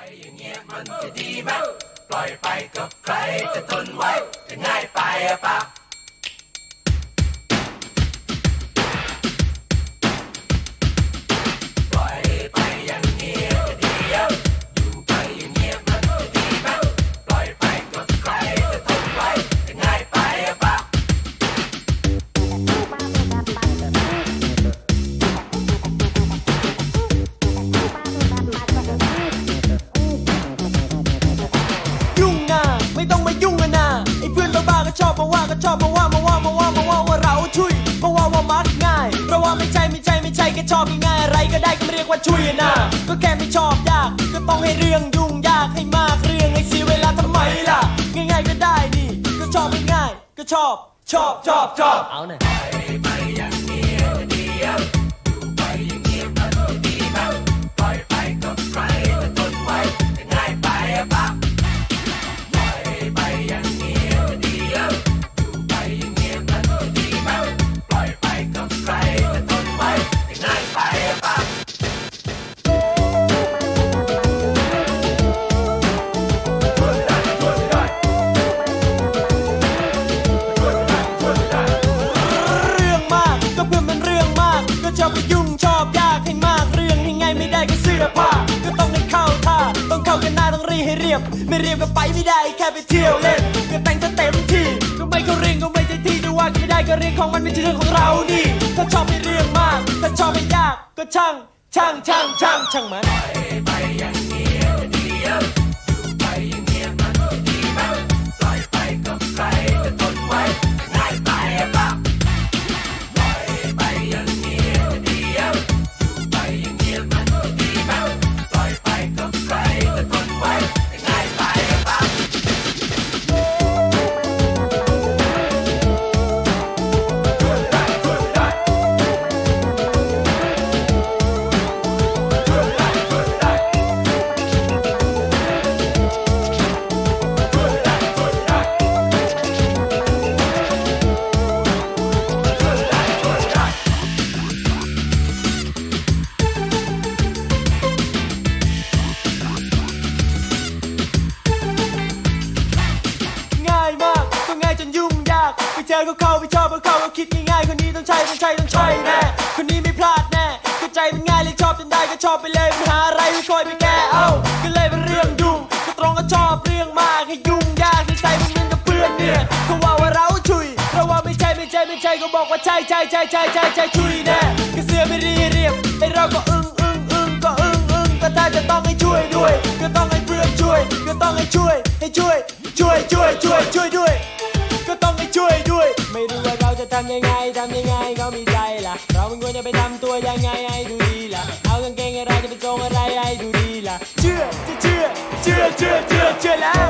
อย่างเงี้ยมันจะดีไหมปล่อยไปกับใครจะทนไว้จะง่ายไปอะปะปล่อยไปอย่างเงี้ยจะดีอยู่ไปอย่างเงี้ยมันจะดีไหมปล่อยไปกับใครจะทนไว้จะง่ายไปอะปะไม่ต้องมายุ่งกันนะไอ้เพื่อนเราบ้าก็ชอบมาว่าก็ชอบมาว่าเราช่วยมาว่ามักง่ายเพราะว่าไม่ใช่แค่ชอบง่ายอะไรก็ได้ก็ไม่เรียกว่าช่วยนะก็แค่ไม่ชอบยากก็ต้องให้เรื่องยุ่งยากให้มากเรื่องให้เสียเวลาทำไมล่ะง่ายๆก็ได้นี่ก็ชอบง่ายก็ชอบเอาหน่อยไปอย่างเงี้ยจะดีอยู่ไปอย่างเงี้ยมันจะดีไหมปล่อยไปกับใครจะทนไว้จะง่ายไปอะปะไปอย่างเงี้ยจะดีอยู่ไปอย่างเงี้ยมันจะดีไหมปล่อยไปกับใครจะทนไว้จะง่ายไปอะปะชอบไปยุ่งชอบยากให้มากเรื่องยังไงไม่ได้ก็เสื้อผ้าก็ต้องให้เข้าท่าต้องเข้ากันหน้าต้องรีให้เรียบไม่เรียบก็ไปไม่ได้แค่ไปเที่ยวเล่นก็แต่งซะเต็มที่ก็ไม่เขาเรียงก็ไม่ใช่ที่ดูว่าก็ไม่ได้ก็เรียงของมันไม่ใช่เรื่องของเราดิถ้าชอบให้เรื่องมากถ้าชอบให้ยากก็ช่างมันไปอย่างเงี้ยจะดีอยู่ไปอย่างเงี้ยมันจะดีไหมปล่อยไปกับใครจะทนไว้ง่ายไปอะปะไปอย่างเงี้ยจะดีอยู่ไปอย่างเงี้ยมันจะดีไหมปล่อยไปกับใครจะทนไว้ง่ายไปอะปะเจอเขาไปชอบเขาคิดง่ายๆคนนี้ต้องใช่แน่คนนี้ไม่พลาดแน่ก็ใจมันง่ายเลยชอบจนได้ก็ชอบไปเลยปัญหาอะไรไม่คอยไปแก้เอาก็เลยเป็นเรื่องยุ่งก็ตรงก็ชอบเรื่องมากให้ยุ่งยากที่ใจมันเหมือนกับเพื่อนเนี่ยเขาว่าเราชุยเราว่าไม่ใช่ก็บอกว่าใช่ชุยแน่ก็เสือไม่รีเรียบไอเราก็อึ้งก็ถ้าจะต้องให้ช่วยด้วยก็ต้องให้เพื่อนช่วยก็ต้องให้ช่วยด้วยก็ต้องให้ช่วยด้วยไม่รู้ว่าเราจะทำยังไงเขามีใจล่ะเราเป็นคนจะไปทำตัวยังไงให้ดูดีล่ะเอากางเกงอะไรจะไปทรงอะไรให้ดูดีล่ะเชื่อแล้ว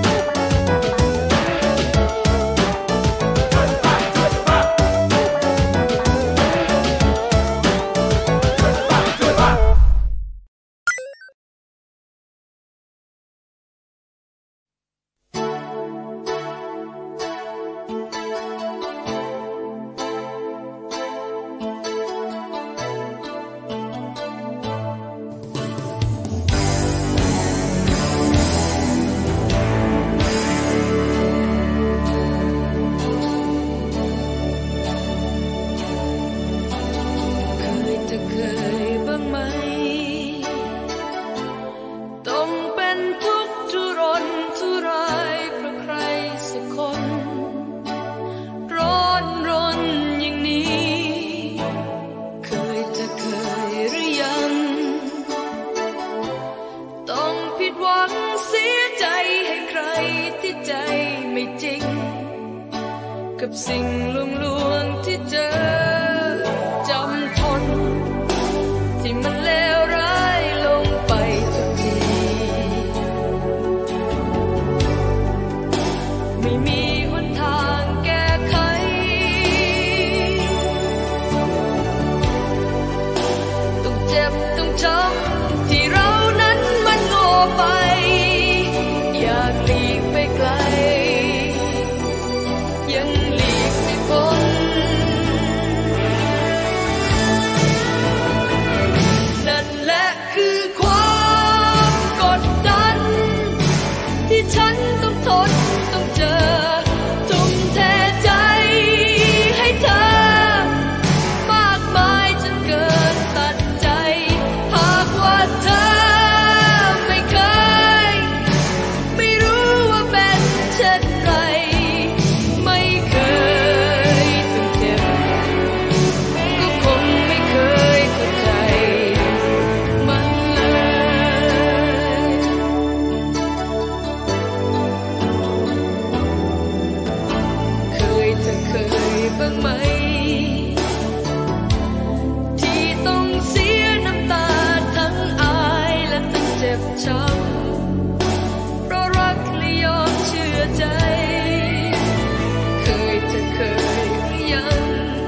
กับสิ่งลวงที่เจอจำทนที่มันเลวร้ายลงไปทุกทีไม่มีหนทางแก้ไขต้องเจ็บต้องช้ำที่เรานั้นมันโง่ไปอยากหลีกไปไกลยังหลีกไม่พ้นช้ำเพราะรักและยอมเชื่อใจเคยหรือยัง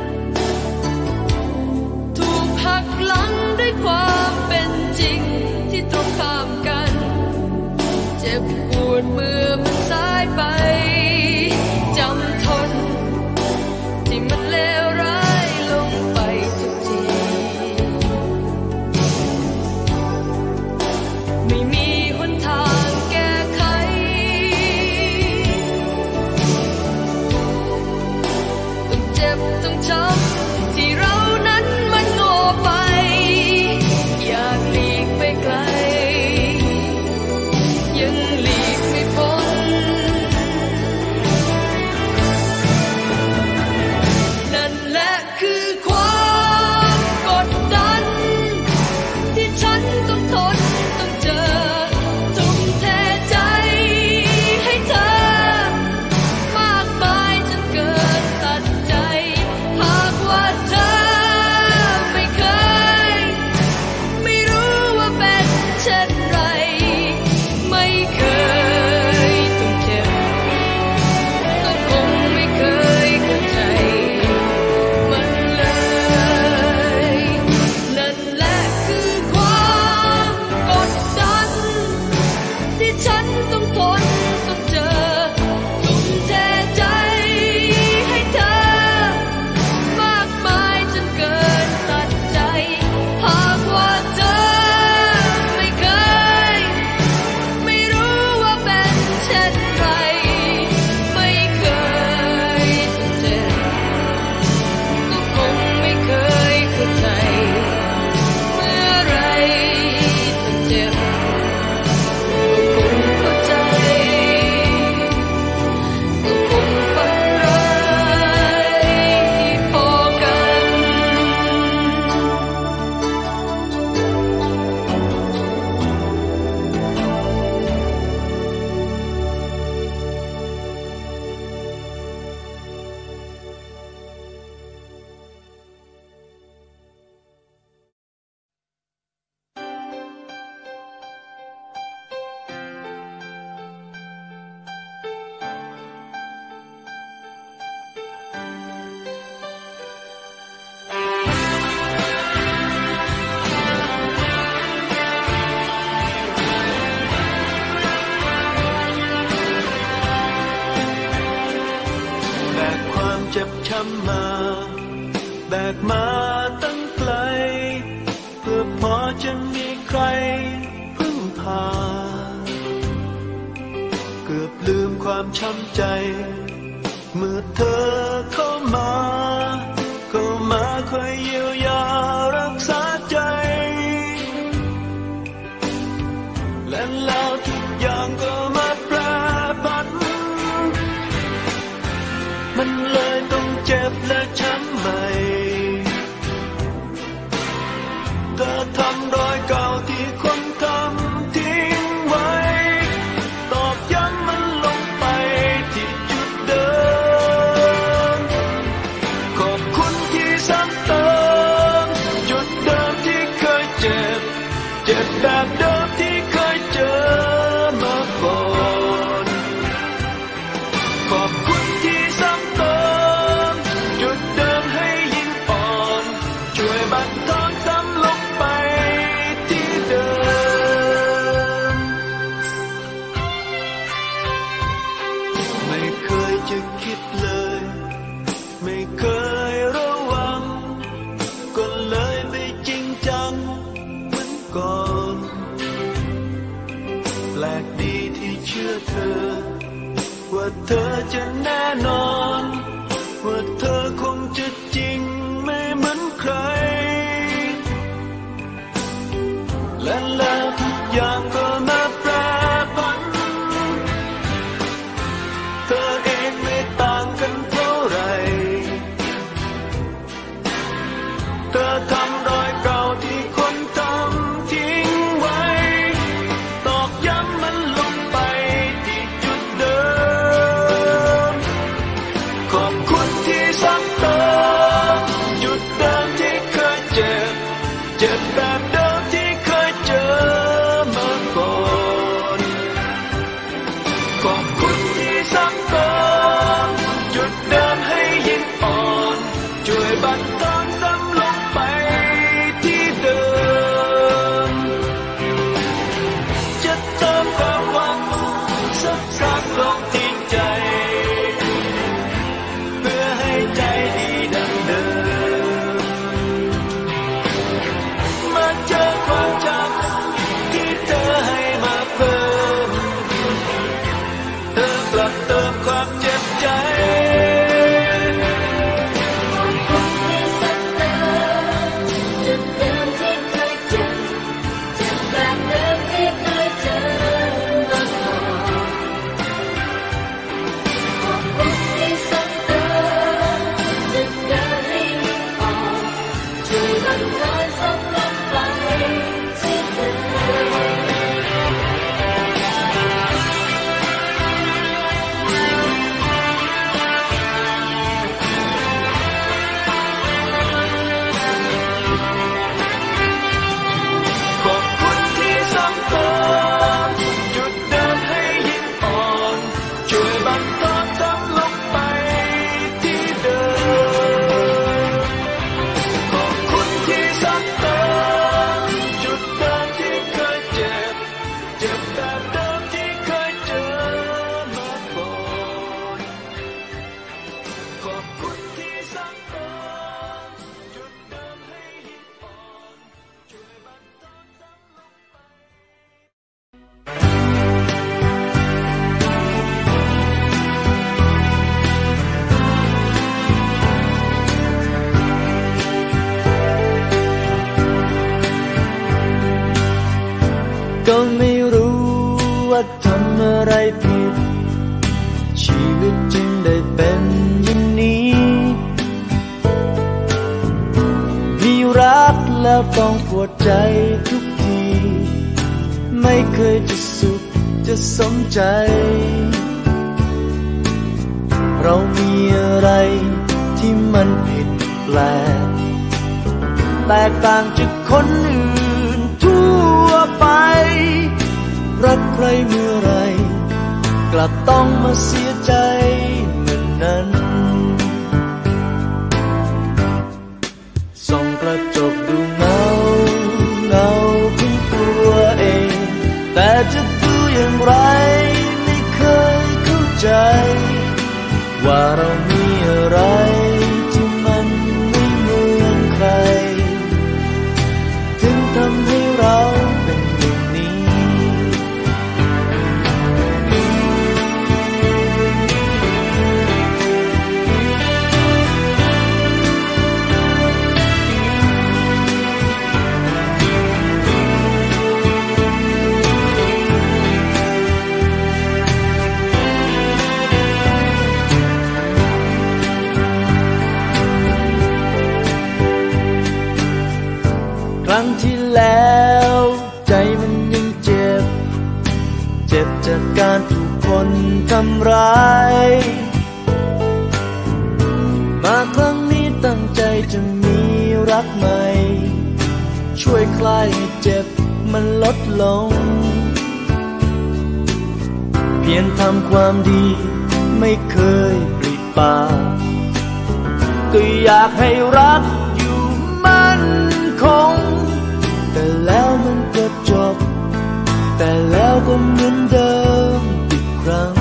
ถูกหักหลังด้วยความเป็นจริงที่ตรงข้ามกันเจ็บปวดเมื่อมันสายไปจำทนที่มันเลวร้ายลงไปทุกทีไม่มีหนทางแก้ไขต้องเจ็บต้องช้ำที่เรานั้นมันโง่ไปอยากหลีกไปไกลยังหลีกไม่พ้นนั่นแหละคือความกดดันที่ฉันต้องทนต้องเจอทุ่มเทใจให้เธอมากมายจนเกินตัดใจหากว่าเธอไม่เคยไม่รู้ว่าเป็นเช่นไรไม่เคยต้องเจ็บก็คงไม่เคยเข้าใจมันเลยนั่นแหละคือความกดดันที่ฉันต้องทนต้องเจอทุ่มเทใจให้เธอมากมายจนเกินตัดใจหากว่าเธอไม่เคยไม่รู้ว่าเป็นเช่นไรไม่เคยต้องเจ็บก็คงไม่เคยเข้าใจเมื่อไรต้องเจ็บก็คงเข้าใจก็คงฝันร้ายที่พอกันแบกความเจ็บช้ำมาแบกมาตั้งไกลเพื่อพอจะมีใครพึ่งพาเกือบลืมความช้ำใจเมื่อเธอเข้ามาคอยเยียวยารักษาใจและแล้วทุกอย่างก็มาแปรผันมันเลยต้องเจ็บและช้ำใหม่เธอทำรอยเก่าที่คนทำทิ้งไว้ตอกย้ำมันลงไปที่จุดเดิมขอบคุณที่ซ้ำเติมจุดเดิมที่เคยเจ็บแบบเดิมที่เคยเจอมาก่อนขอบคุณที่ซ้ำเติมจุดเดิมให้ยิ่งอ่อนช่วยบั่นทอนซ้ำลงไปที่เดิมไม่เคยจะคิดเลยไม่เคยระวังก็เลยไม่จริงจังเหมือนก่อนแปลกดีที่เชื่อเธอว่าเธอจะแน่นอนว่าเธอคงจะจริงไม่เหมือนใครและแล้วทุกอย่างก็มาแปรผันเธอเองไม่ต่างกันเท่าไหร่เธอทำรอยเก่าที่คนทำทิ้งไว้ตอกย้ำมันลงไปที่จุดเดิมขอบคุณที่ซ้ำเติมจุดเดิมที่เคยเจ็บแบบเดิมที่เคยเจอมาว่าทำอะไรผิดชีวิตจึงได้เป็นอย่างนี้มีรักแล้วต้องปวดใจทุกทีไม่เคยจะสุขจะสมใจเรามีอะไรที่มันผิดแปลกแตกต่างจากคนอื่นทั่วไปรักใครเมื่อไรกลับต้องมาเสียใจเหมือนนั้นส่องกระจกดูเงาของตัวเองแต่จะดูอย่างไรไม่เคยเข้าใจว่าเรามีอะไรที่มันไม่เหมือนใครถึงทำให้เราเป็นอย่างนี้ครั้งที่แล้วใจมันยังเจ็บจากการถูกคนทำร้ายมาครั้งนี้ตั้งใจจะมีรักใหม่ช่วยคลายให้เจ็บมันลดลงเพียรทำความดีไม่เคยปริปากก็อยากให้รักอยู่มั่นคงแต่แล้วมันก็จบแต่แล้วก็เหมือนเดิมอีกครั้ง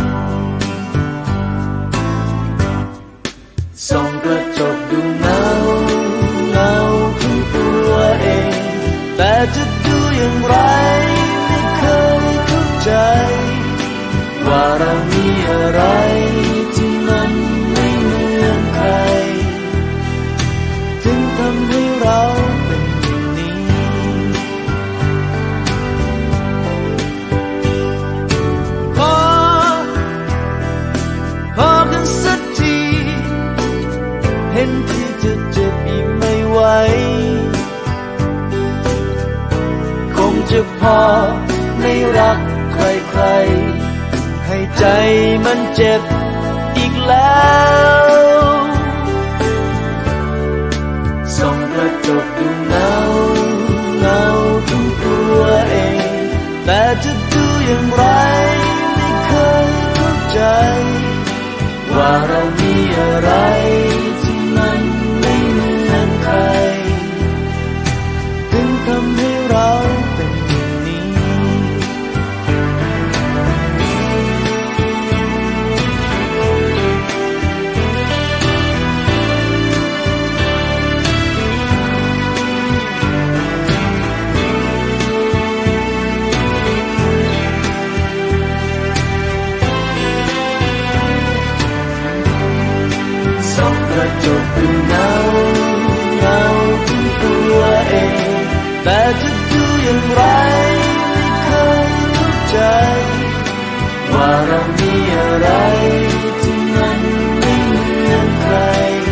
ส่องกระจกดูเงาของตัวเองแต่จะดูอย่างไรไม่เคยเข้าใจว่าเรามีอะไรที่มันไม่เหมือนใครถึงทำให้เราเป็นอย่างนี้พอกันสักทีเห็นที่จะเจ็บอีกไม่ไหวคงจะพอไม่รักใครๆให้ใจมันเจ็บอีกแล้วส่องกระจกดูเงาของตัวเองแต่จะดูอย่างไรไม่เคยเข้าใจว่าเรามีอะไรที่มันไม่เหมือนใครถึงทำให้เราเป็นอย่างนี้ส่องกระจกดูเงาของตัวเองแต่จะดูอย่างไรไม่เคยเข้าใจว่าเรามีอะไรที่มันไม่เหมือนใคร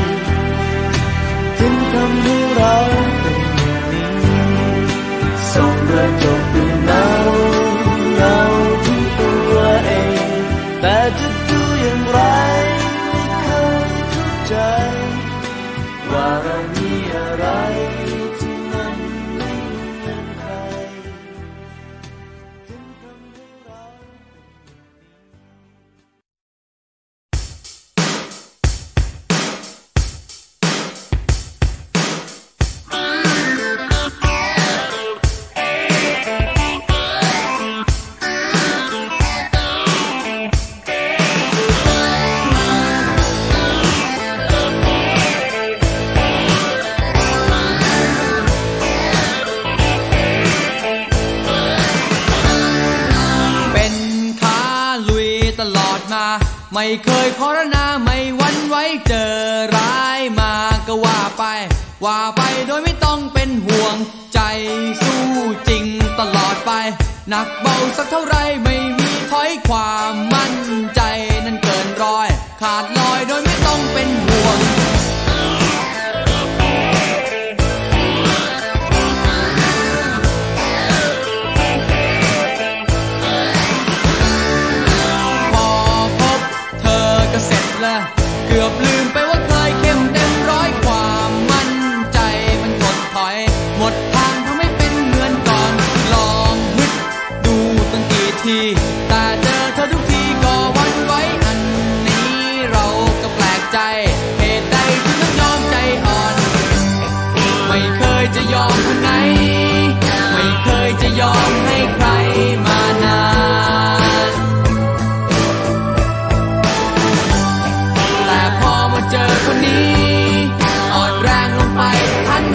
ถึงทำให้เราเป็นอย่างนี้ส่องกระจกดูเงาของตัวเองแต่จะดูอย่างไรว่าเรามีอะไรที่มันไม่เหมือนใครถึงทำให้เราไม่เคยขอรนาไม่หวั่นไหวเจอร้ายมาก็ว่าไปโดยไม่ต้องเป็นห่วงใจสู้จริงตลอดไปหนักเบาสักเท่าไรไม่มียความมั่นใจนั้นเกินร้อยขาดลอยโดยไม่ต้องเป็นห่วงพอพบเธอก็เสร็จแล้วเกือบลืมไปว่าเคยเข้มเต็มร้อยความมั่นใจมันถดถอยหมดทางทำให้เป็นเหมือนก่อนลองฮึดดูตั้งกี่ทีแต่เจอเธอทุกทีก็หวั่นไหวอันนี้เราก็แปลกใจเหตุใดถึงต้องยอมใจอ่อนไม่เคยจะยอมคนไหนไม่เคยจะยอมให้ใครมานานแต่พอมาเจอคนนี้อ่อนแรงลงไปทัน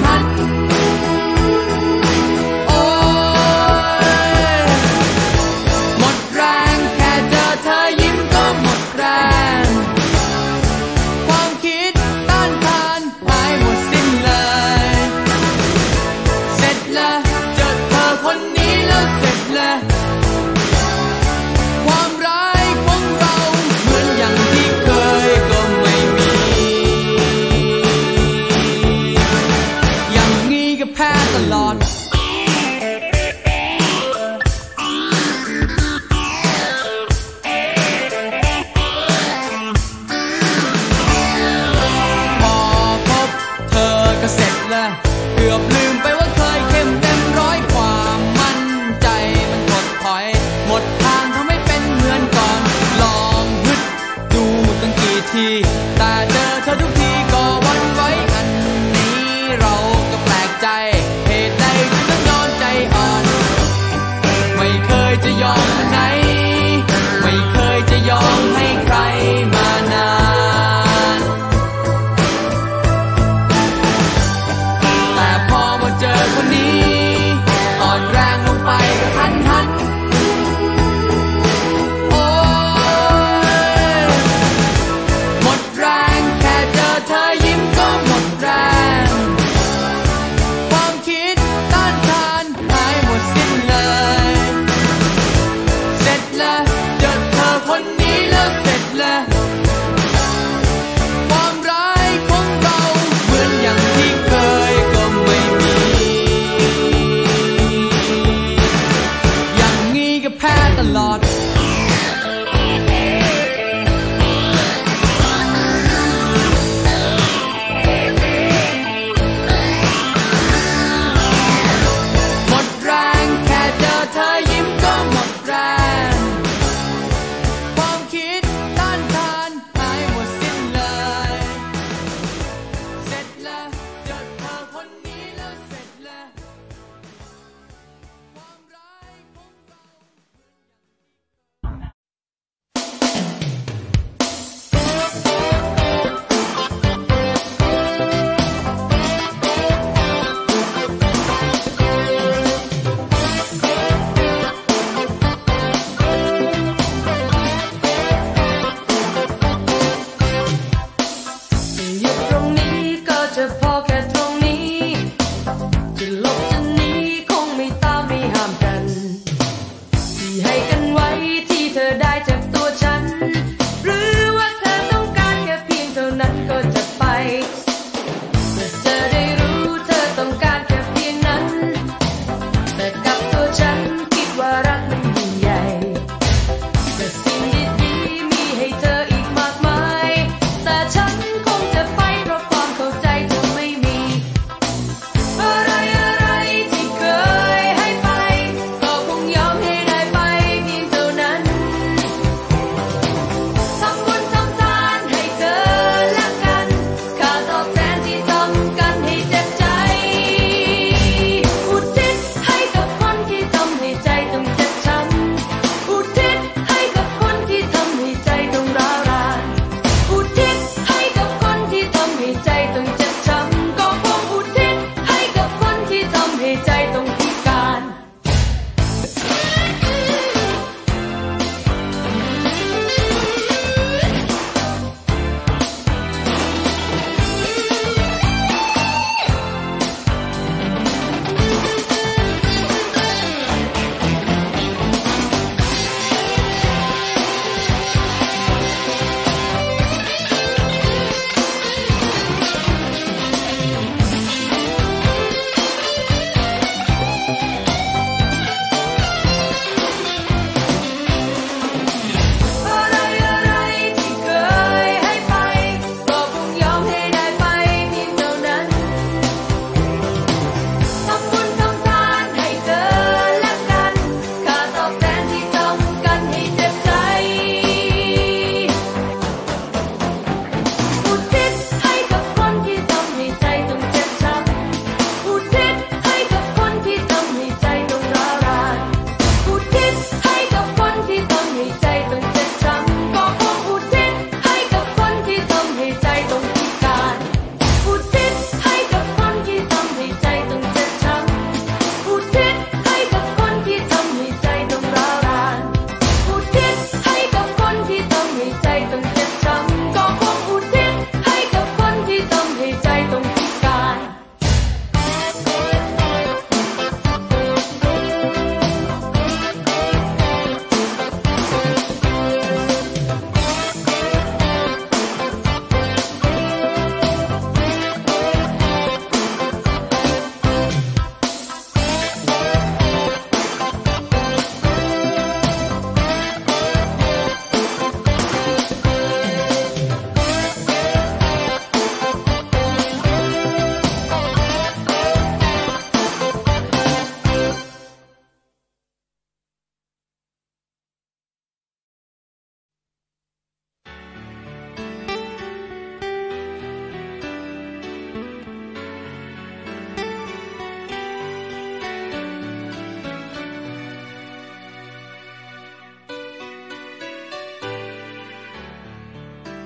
โอ้ยหมดแรงแค่เจอเธอยิ้มก็หมดแรงความคิดต้านทานหายหมดสิ้นเลยเสร็จแล้วเจอเธอคนนี้แล้วเสร็จแล้วความร้ายของเราเหมือนอย่างที่เคยก็ไม่มีอย่างนี้ก็แพ้ตลอดพอพบเธอก็เสร็จแล้วเกือบลืมไปว่าเคยเข้มเต็มร้อยความมั่นใจมันถดถอยหมดทางทำให้เป็นเหมือนก่อนลองฮึดดูตั้งกี่ทีแต่เจอเธอทุกทีก็หวั่นไหวอันนี้เราก็แปลกใจเหตุใดถึงต้องยอมใจอ่อนไม่เคยจะยอมคนไหนไม่เคยจะยอมให้ใครมานานแต่พอมาเจอคนนี้อ่อนแรงลงไปก็ทันโอ้ยหมดแรงแค่เจอเธอยิ้มก็หมดแรงความคิดต้านทานหายหมดสิ้นเลยเสร็จแล้วเจอเธอคนนี้แล้วเสร็จแล้วความร้ายของเราเหมือนอย่างที่เคยก็ไม่มีอย่างนี้ก็แพ้ตลอดหมดแรงแค่เจอเธอยิ้มก็หมดแรงความคิดต้านทานหายหมดสิ้นเลยเสร็จแล้วเจอเธอคนนี้แล้วเสร็จแล้วความร้ายของเราเ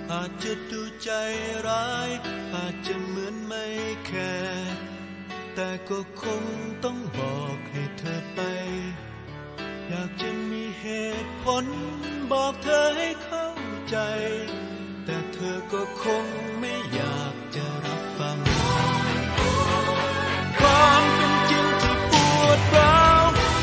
อาจจะดูใจร้ายอาจจะเหมือนไม่แคร์แต่ก็คงต้องบอกให้เธอไปอยากจะมีเหตุผลบอกเธอให้เข้าใจแต่เธอก็คงไม่อยากจะรับฟังความเป็นจริงที่ปวดร้าว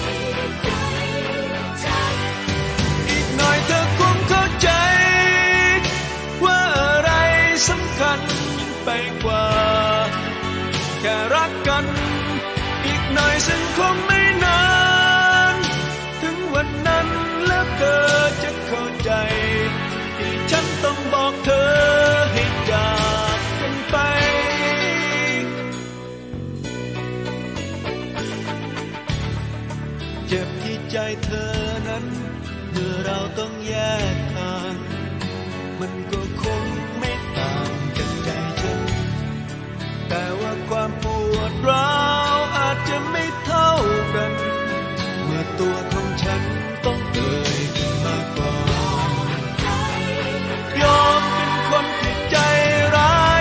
อีกหน่อยเธอคงเข้าใจว่าอะไรสำคัญไปกว่าแค่รักกันอีกหน่อยซึ่งคงไม่นานถึงวันนั้นแล้วเธอจะเข้าใจที่ฉันต้องบอกเธอให้จากกันไปเจ็บที่ใจเธอนั้นเมื่อเราต้องแยกทางมันก็คงไม่ต่างจากใจฉันแต่ว่าความปวดร้าวอาจจะไม่เท่ากันเมื่อตัวของฉันต้องเอ่ยขึ้นมาก่อนยอมเป็นคนที่ใจร้าย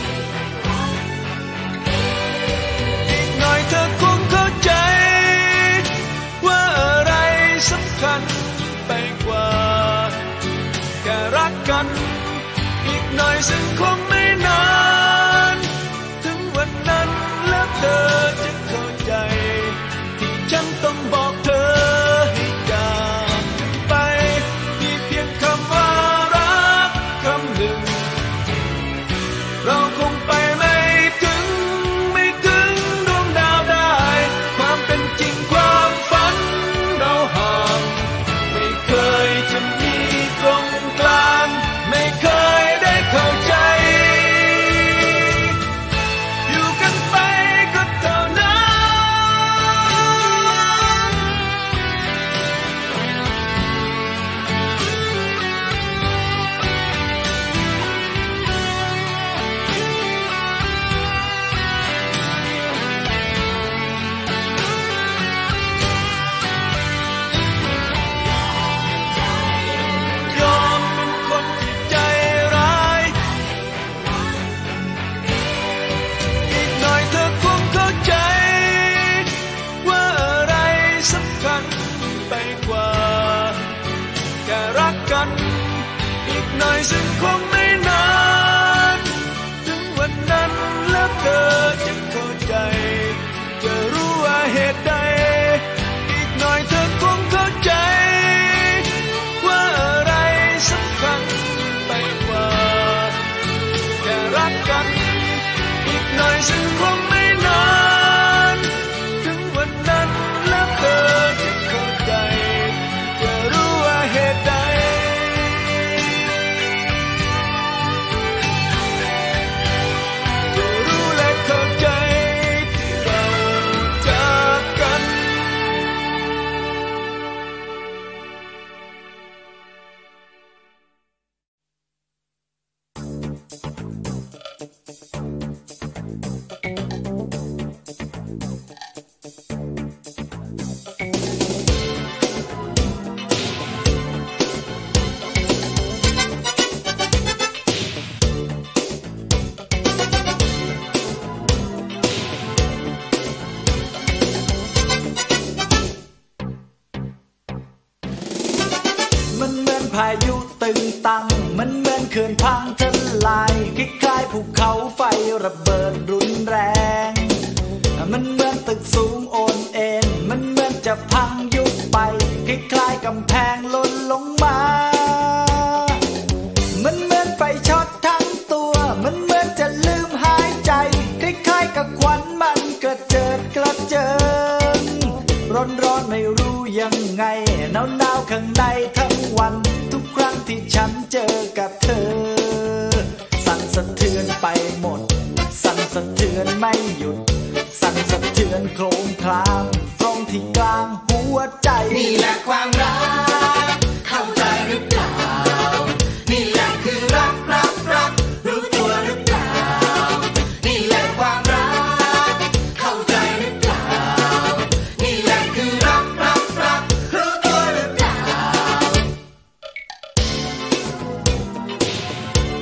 อีกหน่อยเธอคงเข้าใจว่าอะไรสำคัญไปกว่าแค่รักกันอีกหน่อยซึ่งคงไม่นานถึงวันนั้นแล้วเธอจะเข้าใจที่ฉันต้องบอกเธอให้จากกันไปมีเพียงคำว่ารักคำหนึ่งเราคงไปไม่ถึงดวงดาวได้ความเป็นจริงความฝันเราห่างไม่เคยจะมีตรงกลางไม่เคยได้เข้าใจอยู่กันไปก็เท่านั้นยอมเป็นคนที่ใจร้ายอีกหน่อยเธอคงเข้าใจว่าอะไรสำคัญไปกว่าแค่รักกันอีกหน่อยซึ่งคงไม่นานถึงวันนั้นแล้วเธอจะเข้าใจจะรู้ว่าเหตุใดอีกหน่อยเธอคงเข้าใจว่าอะไรสำคัญไปกว่าแค่รักกันอีกหน่อยซึ่งคงไม่นานถึงวันนั้นแล้วเธอจะเข้าใจจะรู้ว่าเหตุใดจะรู้และเข้าใจที่เราจากกันพายุตึงตังมันเหมือนเขื่อนพังทลายคล้ายๆภูเขาไฟระเบิดรุนแรงมันเหมือนตึกสูงโอนเอ็นมันเหมือนจะพังยุบไปคล้ายๆกำแพงหล่นลงมามันเหมือนไฟช็อตทั้งตัวมันเหมือนจะลืมหายใจคล้ายๆกับควันมันกระเจิดกระเจิงร้อนๆไม่รู้ยังไงหนาวๆข้างในทั้งวันทุกครั้งที่ฉันเจอกับเธอสั่นสะเทือนไปหมดสั่นสะเทือนไม่หยุดสั่นสะเทือนโครมครามตรงที่กลางหัวใจนี่แหละความรักเข้าใจหรือเปล่านี่แหละคือรักรู้ตัวหรือเปล่านี่แหละความรักเข้าใจหรือเปล่านี่แหละคือรักรู้ตัวหรือเปล่า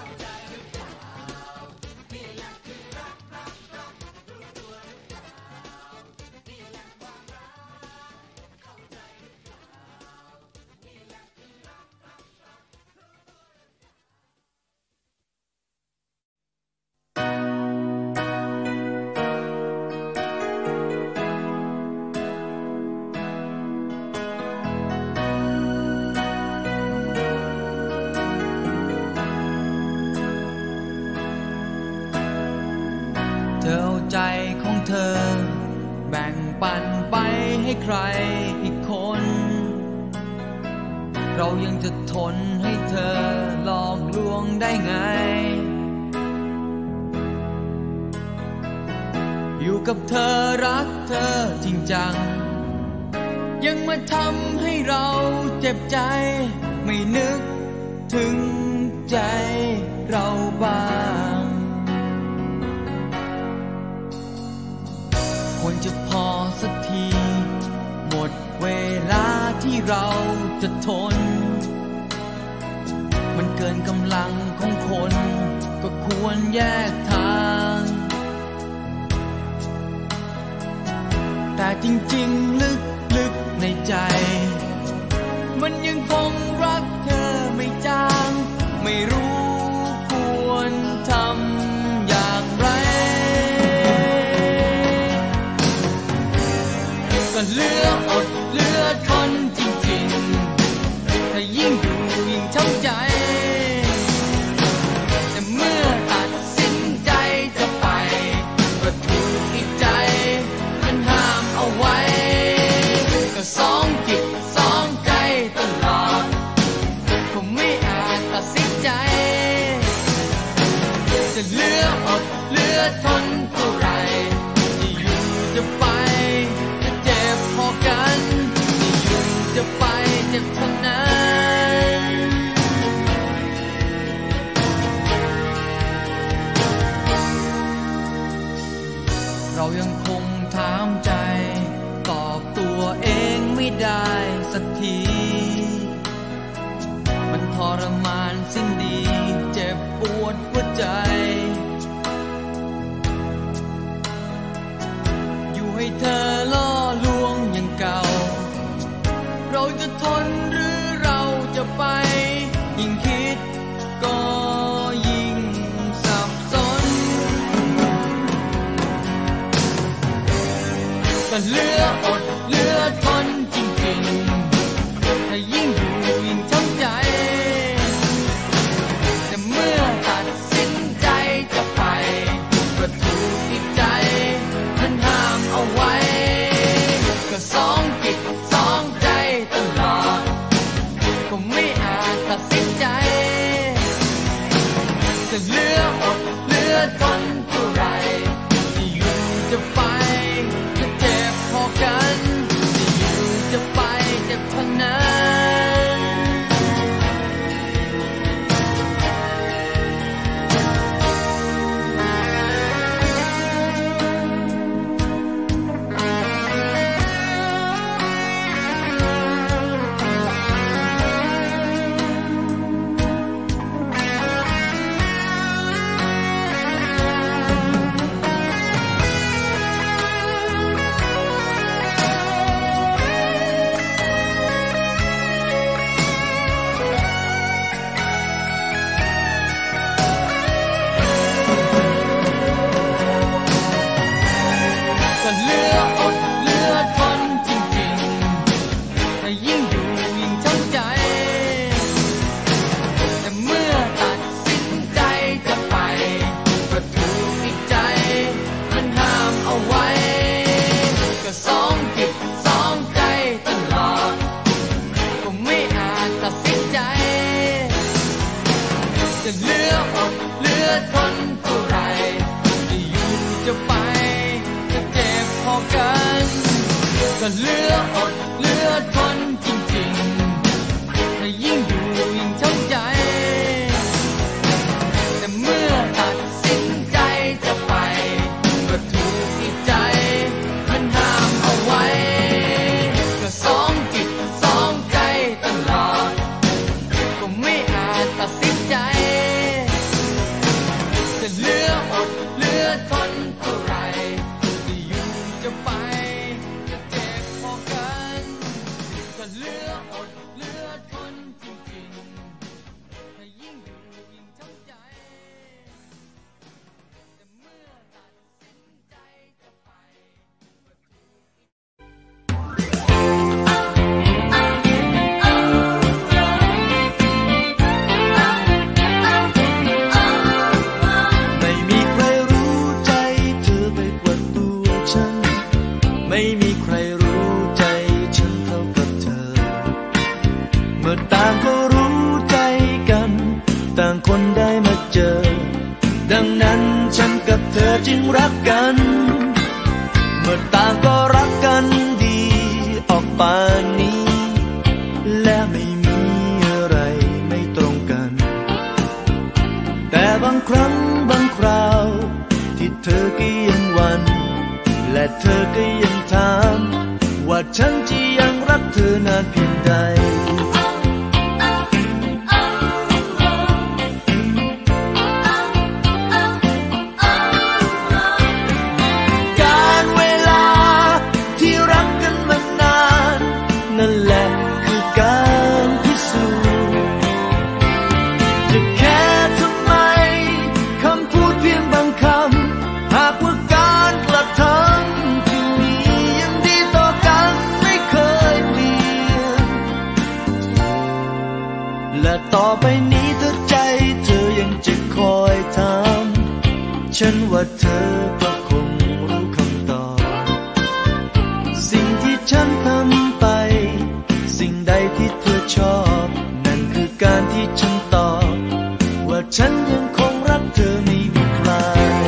ใจของเธอแบ่งปันไปให้ใครอีกคนเรายังจะทนให้เธอหลอกลวงได้ไงอยู่กับเธอรักเธอจริงจังยังมาทำให้เราเจ็บใจไม่นึกถึงใจเราบ้างควรจะพอสักทีหมดเวลาที่เราจะทนมันเกินกำลังของคนก็ควรแยกทางแต่จริงๆลึกๆในใจมันยังคงรักเธอไม่จางไม่รู้ควรทำอย่างไรก็เหลืออดเหลือทนจริงๆถ้ายิ่งอยู่ยิ่งช้ำใจแต่เมื่อตัดสินใจจะไปก็ถูกอีกใจมันห้ามเอาไว้ก็สองจิตสองใจตลอดคงไม่อาจตัดสินใจจะเหลืออดเหลือทนเท่าไรจะอยู่จะไปพอกันจะอยู่จะไปเจ็บเท่านั้นเรายังคงถามใจตอบตัวเองไม่ได้สักทีมันทรมานสิ้นดีเจ็บปวดหัวใจอยู่ให้เธอล่อลวงอย่างเก่าเราจะทนหรือเราจะไปยิ่งคิดก็ยิ่งสับสนก็เหลืออดเหลือทนจริงๆถ้ายิ่งอยู่ยิ่งช้ำใจแต่เมื่อตัดสินใจจะไปก็ถูกจิตใจมันห้ามเอาไว้ก็สองจิตสองใจตลอดก็ไม่อาจตัดสินใจจะเหลืออดเหลือทนเท่าไรจะอยู่จะไปจะเจ็บพอกันจะอยู่จะไปเจ็บเท่านั้นก็เหลืออดเหลือทนจริงๆถ้ายิ่งอยู่ยิ่งช้ำใจแต่เมื่อตัดสินใจจะไปก็ถูกอีกใจมันห้ามเอาไว้ก็สองจิตสองใจตลอดก็ไม่อาจตัดสินใจจะเหลืออดเหลือทนเท่าไรจะอยู่จะไปพอกันก็เหลืออดเหลือทนจริงๆถ้ายิ่งอยู่ยิ่งช้ำใจแต่เมื่อตัดสินใจจะไปก็ถูกอีกใจมันห้ามเอาไว้ก็สองจิตสองใจตลอดก็ไม่อาจตัดสินใจจะเหลืออดเหลือทนเท่าไรจะไปจะเจ็บพอกันก็เหลืออดเหลือทนจริงๆถ้ายิ่งอยู่ยิ่งช้ำใจแต่เมื่อตัดสินใจจะไปก็ถูกไม่มีใครรู้ใจเธอไปกว่าตัวฉันไม่มีใครรู้ใจฉันเท่ากับเธอเมื่อต่างก็รู้ใจกันต่างคนได้มาเจอดังนั้นฉันกับเธอจึงรักกันเมื่อต่างก็รักกันดีออกป่านนี้และไม่มีอะไรไม่ตรงกันแต่บางครั้งบางคราวที่เธอก็ยังหวั่นและเธอก็ยังถามว่าฉันจะยังรักเธอนานเพียงใดการเวลาที่รักกันมานานนั่นแหละคือการพิสูจน์จะแค่ทำไมคำพูดเพียงบางคำหากว่าการกระทำที่มียังดีต่อกันไม่เคยเปลี่ยนและต่อไปนี้ถ้าใจเธอยังจะคอยถามฉันว่าเธอก็คงรู้คำตอบสิ่งที่ฉันทำไปสิ่งใดที่เธอชอบนั่นคือการที่ฉันตอบว่าฉันยังคงรักเธอไม่มีใคร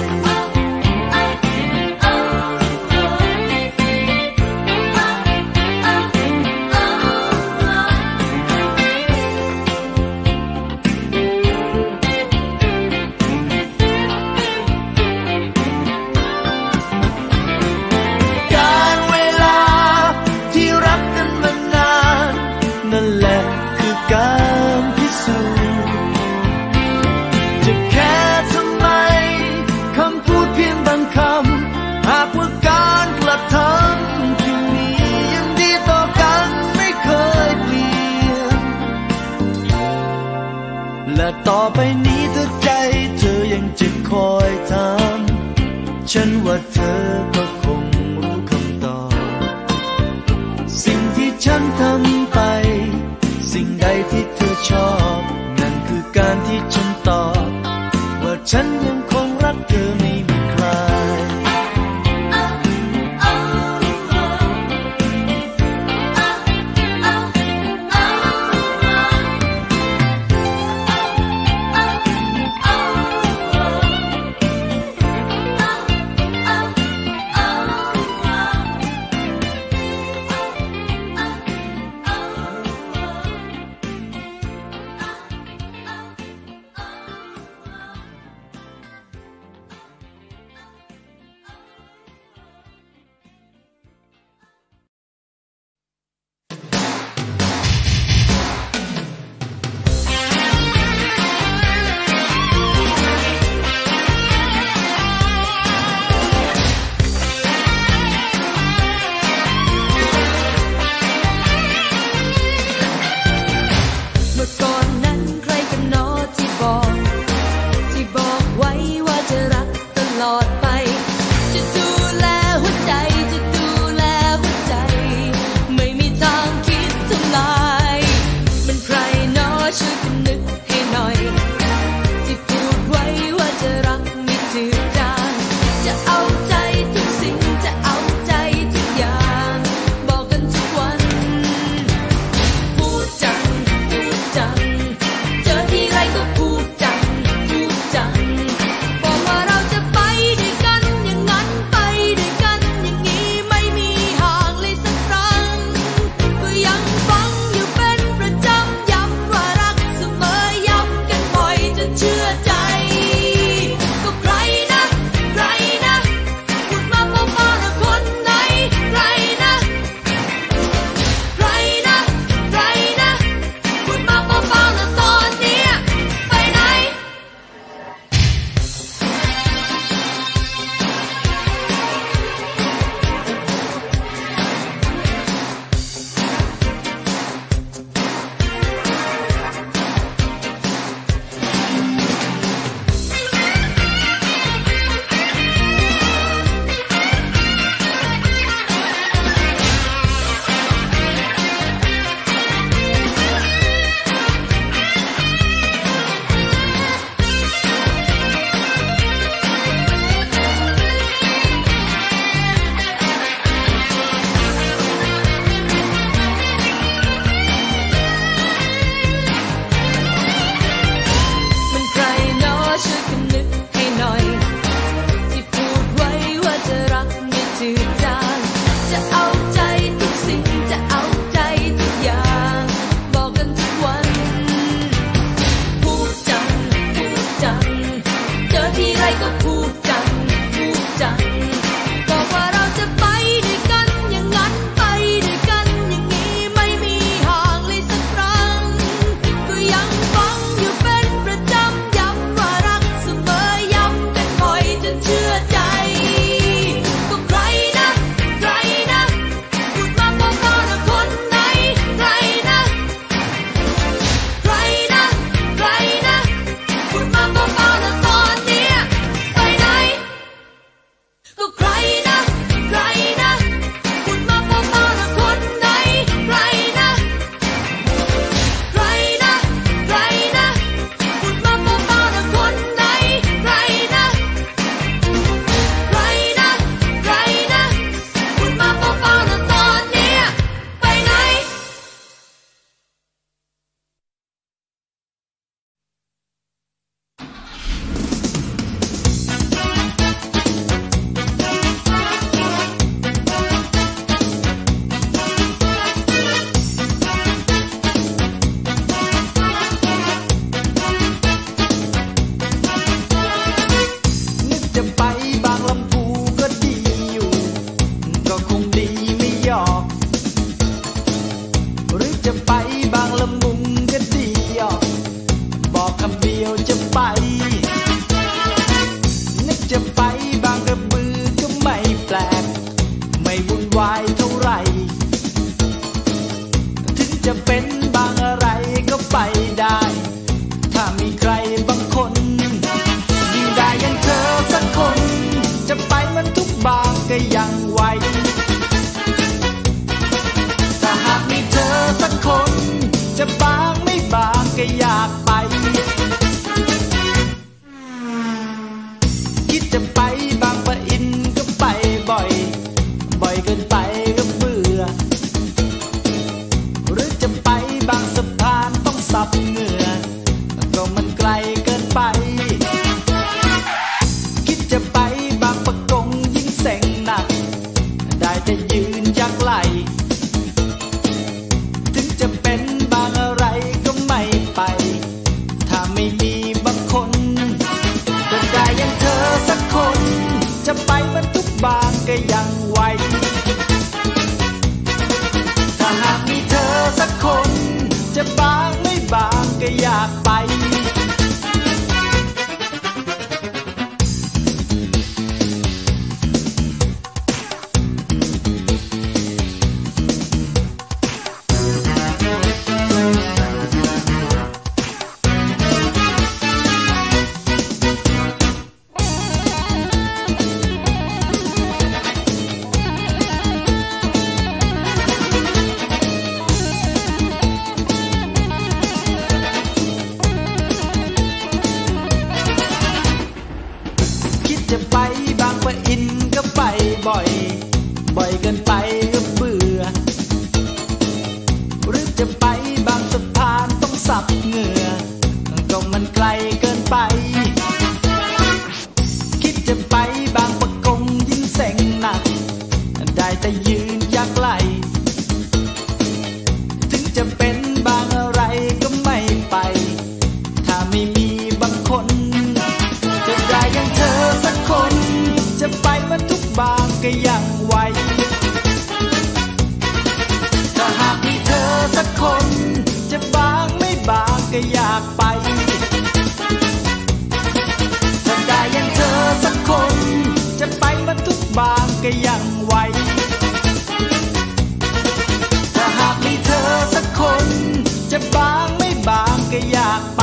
การเวลาที่รักกันมานานนั่นแหละคือการพิสูจน์จะแค่ทำไมคำพูดเพียงบางคำหากว่าการกระทำที่มียังดีต่อกันไม่เคยเปลี่ยนและต่อไปนี้ถ้าใจเธอยังจะคอยถามฉันว่าเธอก็คงรู้คำตอบฉันยังคงรักเธอไม่มีใครแต่ยืนยักไหลถึงจะเป็นบางอะไรก็ไม่ไปถ้าไม่มีบางคนจะได้อย่างเธอสักคนจะไปมันทุกบางก็ยังไหวถ้าหากมีเธอสักคนจะบางไม่บางก็อยากไปจะไปบางปะอินก็ไปบ่อยเกินไปก็เบื่อหรือจะไปบางสะพานต้องสับเหงื่อก็มันไกลเกินไปคิดจะไปบางปะกงยิ่งเซ็งหนักได้แต่ยืนยักไหลถึงจะเป็นบางอะไรก็ไม่ไปถ้าไม่มีบางคนจะได้อย่างเธอสักคนจะไปมันทุกบางก็ยังไหวถ้าหากมีเธอสักคนจะบางไม่บางก็อยากไปถ้าได้อย่างเธอสักคนจะไปมันทุกบางก็ยังไหวถ้าหากมีเธอสักคนจะบางไม่บางก็อยากไป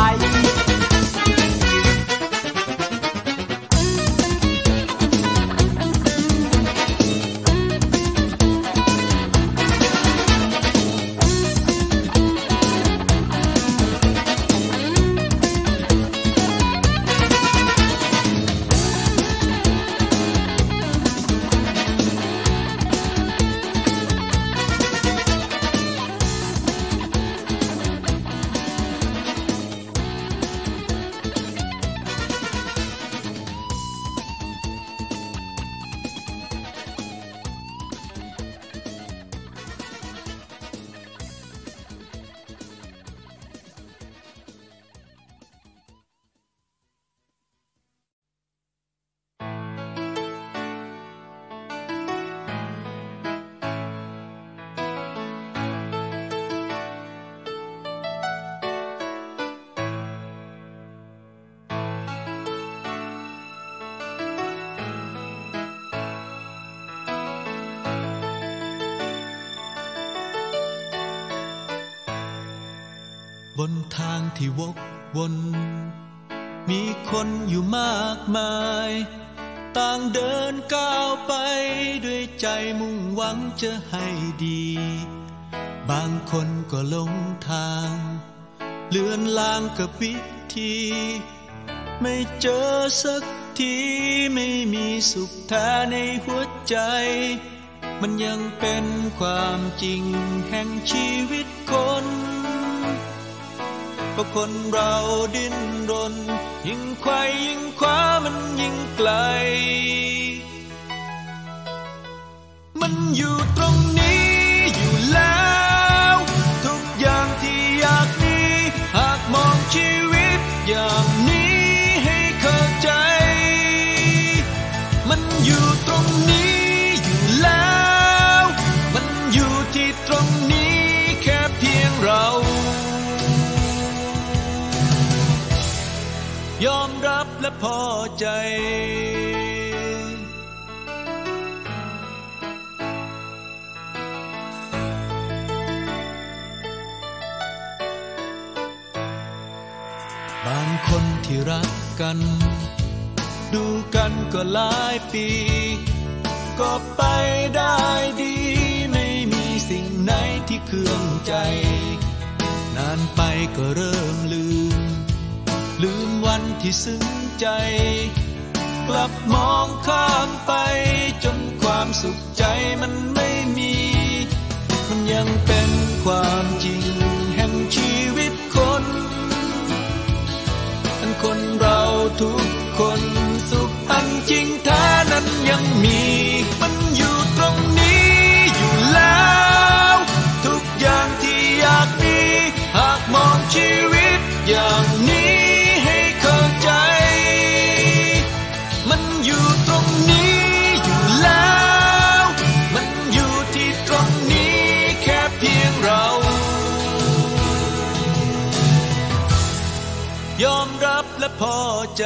บนทางที่วกวนมีคนอยู่มากมายต่างเดินก้าวไปด้วยใจมุ่งหวังจะให้ดีบางคนก็หลงทางเลือนลางกับวิธีไม่เจอสักทีไม่มีสุขแท้ในหัวใจมันยังเป็นความจริงแห่งชีวิตคนเพราะคนเราดิ้นรนยิ่งไขว่ยิ่งคว้ามันยิ่งไกลมันอยู่ตรงนี้อยู่แล้วทุกอย่างที่อยากมีหากมองชีวิตอย่างนี้ให้เข้าใจมันอยู่ตรงนี้อยู่แล้วมันอยู่ที่ตรงนี้แค่เพียงเรายอมรับและพอใจบางคนที่รักกันดูกันก็หลายปีก็ไปได้ดีไม่มีสิ่งไหนที่เคืองใจนานไปก็เริ่มลืมวันที่ซึ้งใจกลับมองข้ามไปจนความสุขใจมันไม่มีมันยังเป็นความจริงแห่งชีวิตคนคนเราทุกคนสุขอันจริงแท้นั้นยังมีมันอยู่ตรงนี้ใจ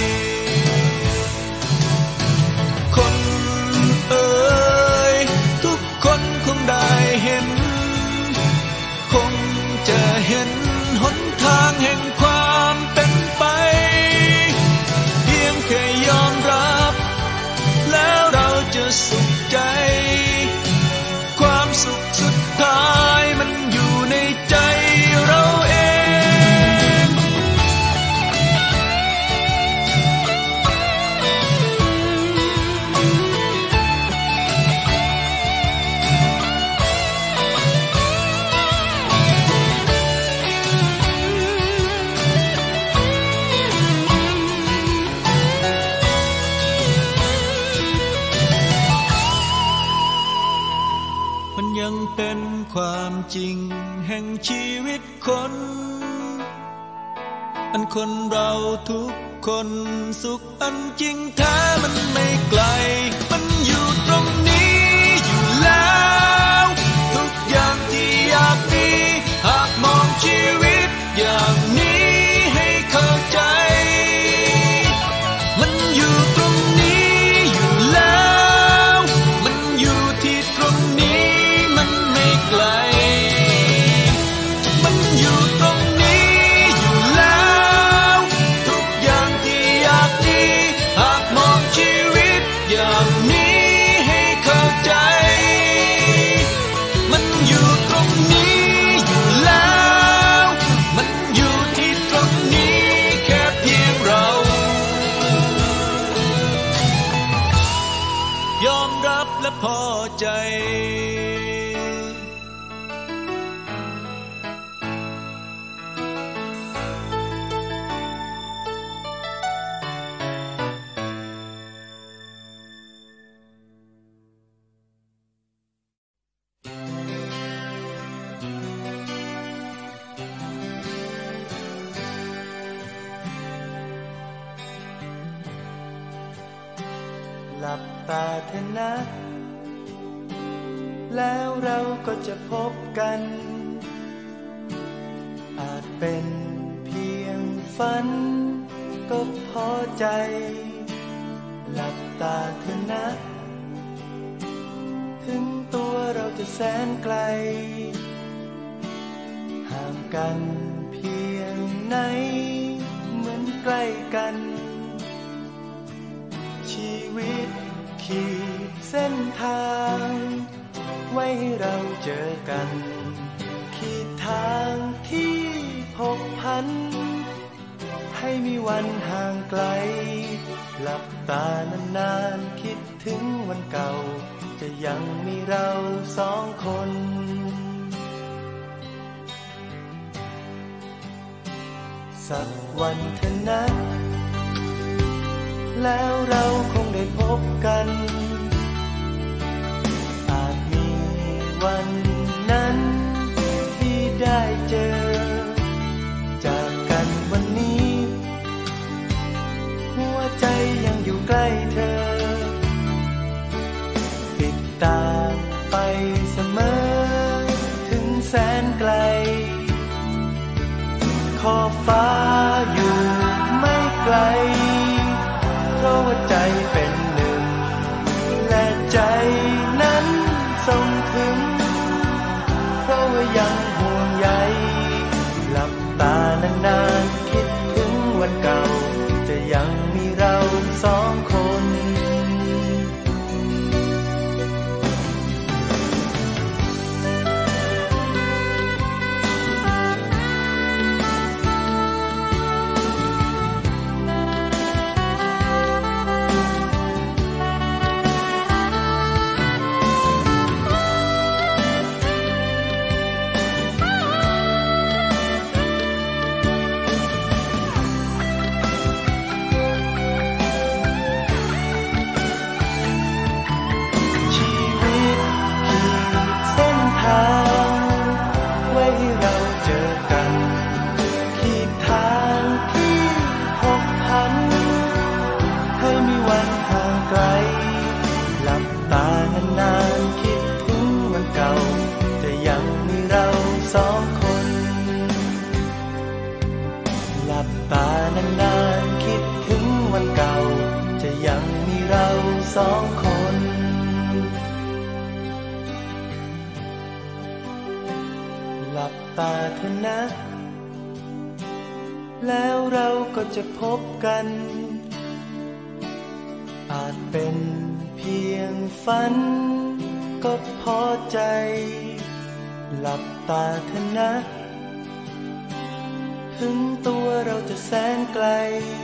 คนเอ่ยทุกคนคงได้เห็นคงจะเห็นหนทางแห่งความเป็นไปเพียงแค่ยอมรับแล้วเราจะสุขใจความสุขสุดท้ายมันอยู่ในใจเราเองมันยังเป็นความจริงแห่งชีวิตคนอันคนเราทุกคนสุขอันจริงแท้มันไม่ไกลมันอยู่ตรงนี้อยู่แล้วทุกอย่างที่อยากมีหากมองชีวิตอย่างนี้ให้เข้าใจมันอยู่ตรงนี้อยู่แล้วมันอยู่ที่ตรงนี้มันไม่ไกลมันอยู่ตรงนี้อยู่แล้วทุกอย่างที่อยากมีหากมองชีวิตอย่างนี้ให้เข้าใจมันอยู่ตรงนี้อยู่แล้วมันอยู่ที่ตรงนี้แค่เพียงเรายอมรับและพอใจหลับตาเถอะนะ แล้วเราก็จะพบกัน อาจเป็นเพียงฝันก็พอใจ หลับตาเถอะนะ ถึงตัวเราจะแสนไกล ห่างกันเพียงไหนเหมือนใกล้กันชีวิตขีดเส้นทางไว้ให้เราเจอกันขีดทางที่พบพันให้มีวันห่างไกลหลับตานานๆคิดถึงวันเก่าจะยังมีเราสองคนสักวันเถอะนะแล้วเราคงได้พบกันอาจมีวันนั้นที่ได้เจอจากกันวันนี้หัวใจยังอยู่ใกล้เธอติดตามไปเสมอถึงแสนไกลขอบฟ้าอยู่ไม่ไกลเพราะว่าใจเป็นหนึ่งและใจนั้นส่งถึงเพราะว่ายังห่วงใยหลับตานานๆคิดถึงวันเก่าจะยังมีเราสองคนตานานๆคิดตาเถอะนะแล้วเราก็จะพบกันอาจเป็นเพียงฝันก็พอใจหลับตาเถอะนะถึงตัวเราจะแสนไกล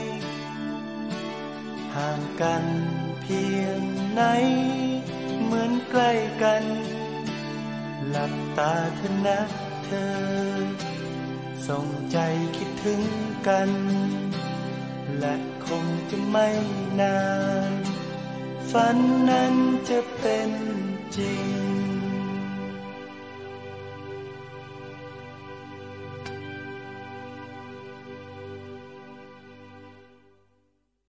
ห่างกันเพียงไหนเหมือนใกล้กันหลับตาเถอะนะเธอส่งใจคิดถึงกันและคงจะไม่นานฝันนั้นจะเป็นจริง